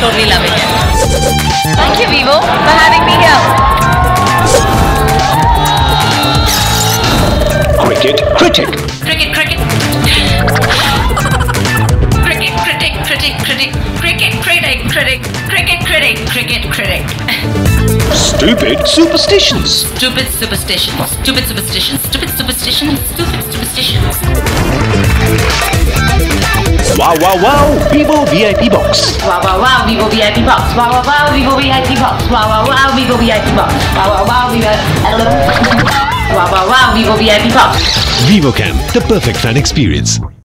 totally loving it. Thank you, Vivo, for having me here. Cricket critic. Cricket, cricket. Cricket, critic, critic, critic. Cricket, critic, critic. Cricket, critic, cricket, critic. Stupid superstitions. Stupid superstitions. Stupid superstitions. Stupid superstitions. Stupid superstitions. Wow, wow, wow, Vivo VIP box. Wow, wow, wow, Vivo VIP box. Wow, wow, wow, Vivo VIP box. Wow, wow, wow, Vivo VIP box. Wow, wow, wow, Vivo. Wow, wow, wow, Vivo VIP box. VivoCam, the perfect fan experience.